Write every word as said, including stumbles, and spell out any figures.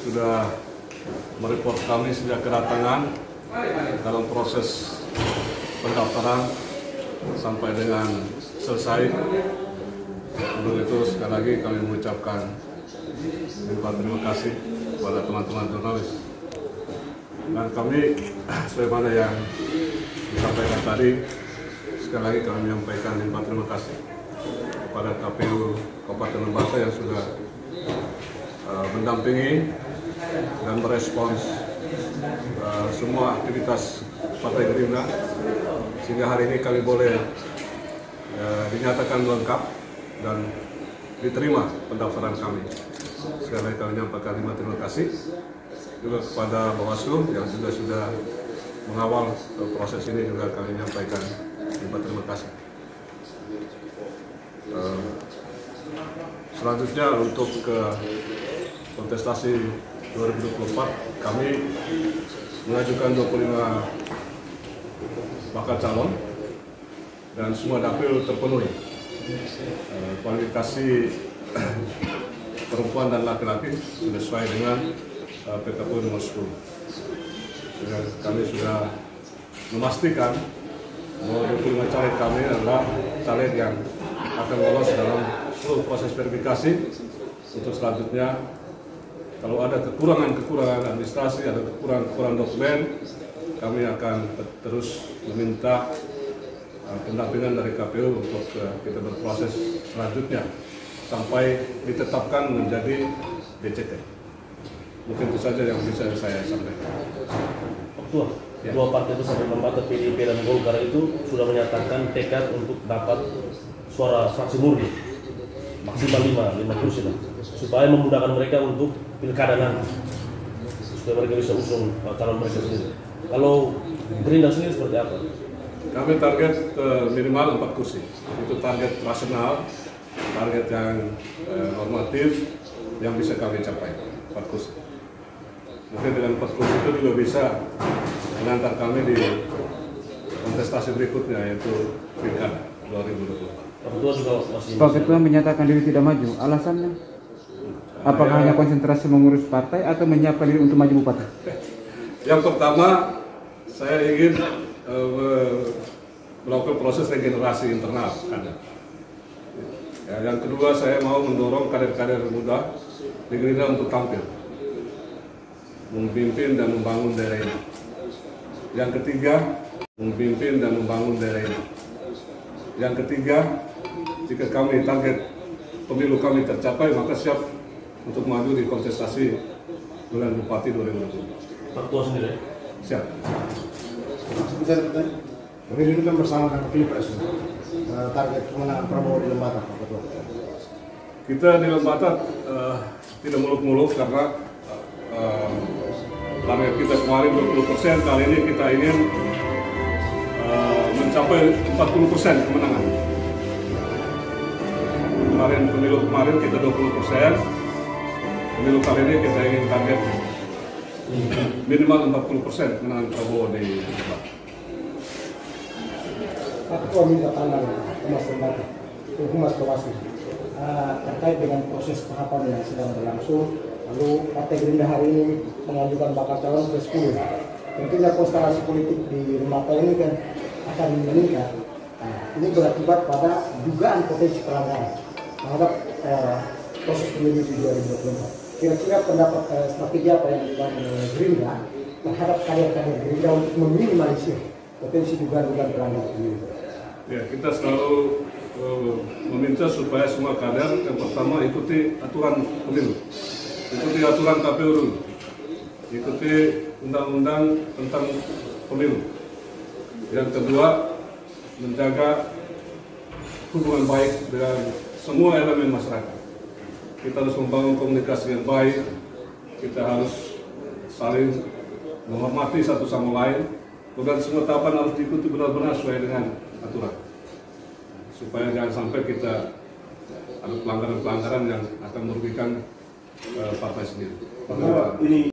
sudah mereport kami sejak kedatangan dalam proses pendaftaran sampai dengan selesai. Untuk itu sekali lagi kami mengucapkan terima kasih kepada teman-teman jurnalis. Dan kami sebagaimana yang disampaikan tadi, sekali lagi kami menyampaikan terima kasih kepada K P U Kabupaten Lembata yang sudah uh, mendampingi dan merespons uh, semua aktivitas Partai Gerindra, sehingga hari ini kami boleh uh, dinyatakan lengkap dan diterima pendaftaran kami. Sekali lagi kami menyampaikan terima kasih juga kepada Bawaslu yang sudah sudah mengawal proses ini, juga kami menyampaikan terima kasih. Uh, selanjutnya untuk ke kontestasi dua ribu dua puluh empat, kami mengajukan dua puluh lima bakal calon dan semua dapil terpenuhi. Uh, kualifikasi perempuan dan laki-laki sudah sesuai dengan uh, P K P U nomor sepuluh. Dan kami sudah memastikan bahwa dua puluh lima caleg kami adalah caleg yang akan lolos dalam seluruh proses verifikasi. Untuk selanjutnya, kalau ada kekurangan-kekurangan administrasi, ada kekurangan-kekurangan dokumen, kami akan terus meminta uh, pendampingan dari K P U untuk uh, kita berproses selanjutnya sampai ditetapkan menjadi D C T. Mungkin itu saja yang bisa saya sampaikan. Ketua, ya. Dua partai besar Lembata, P D I P dan Golkar itu sudah menyatakan tekad untuk dapat suara fraksi murni maksimal lima, lima kursi lah, supaya memudahkan mereka untuk pilkada nanti, supaya mereka bisa usung calon mereka sendiri. Kalau Gerindra sendiri seperti apa? Kami target uh, minimal empat kursi. Itu target rasional, target yang uh, normatif yang bisa kami capai, empat kursi. Mungkin dengan empat kursi itu juga bisa mengantar kami di kontestasi berikutnya, yaitu pilkada dua ribu dua puluh empat. Pak Ketua menyatakan diri tidak maju, alasannya? Apakah ya, hanya konsentrasi mengurus partai atau menyiapkan diri untuk maju bupati? Yang pertama, saya ingin uh, melakukan proses regenerasi internal kader. Ya, yang kedua, saya mau mendorong kader-kader muda di Gerindra untuk tampil, memimpin dan membangun daerah ini. Yang ketiga, memimpin dan membangun daerah ini. Yang ketiga, jika kami target pemilu kami tercapai, maka siap untuk maju di kontestasi pemilihan bupati dua ribu dua puluh empat. Pak Ketua sendiri? Siap. Bisa bertanya? Pemilu ini kan bersama dengan Pilpres. Uh, target kemenangan Prabowo di Lembata, Pak Ketua. Kita di Lembata uh, tidak muluk-muluk karena uh, target kita kemarin dua puluh persen, kali ini kita ingin uh, mencapai empat puluh persen kemenangan. Kemarin pemilu kemarin kita dua puluh persen, pemilu kali ini kita ingin target minimal empat puluh persen kemenangan Prabowo di Lembata. Pak Ketua minta pandangan Humas Lembata, Humas Bawaslu uh, terkait dengan proses tahapan yang sedang berlangsung. Lalu Partai Gerindra hari ini mengajukan bakal calon ke sepuluh. Tentunya konstelasi politik di Lembata ini kan akan meningkat. Nah, ini berakibat pada dugaan potensi pelanggaran terhadap uh, proses pemilu di dua ribu dua puluh empat. Kira-kira pendapat uh, strategi apa yang dilakukan oleh Gerindra terhadap kader-kader Gerindra untuk meminimalisir potensi dugaan-dugaan pelanggaran pemilu? Ya, kita selalu uh, meminta supaya semua kader yang pertama ikuti aturan pemilu, ikuti aturan K P U dulu, ikuti undang-undang tentang pemilu. Yang kedua, menjaga hubungan baik dengan semua elemen masyarakat. Kita harus membangun komunikasi yang baik, kita harus saling menghormati satu sama lain, dan semua tahapan harus diikuti benar-benar sesuai dengan aturan, supaya jangan sampai kita ada pelanggaran-pelanggaran yang akan merugikan uh, partai sendiri. Ini